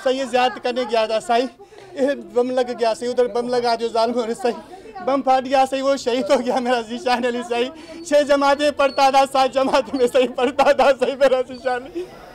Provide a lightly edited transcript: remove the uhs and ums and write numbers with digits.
सही ज़ियारत करने गया था सही, बम लग गया सही, उधर बम लगा दिया जालिमों ने सही, बम फाट गया सही, वो शहीद हो गया मेरा ज़ीशान अली सही। 6 जमातें पढ़ता था, 7 जमात में सही पढ़ता था सही मेरा ज़ीशान अली।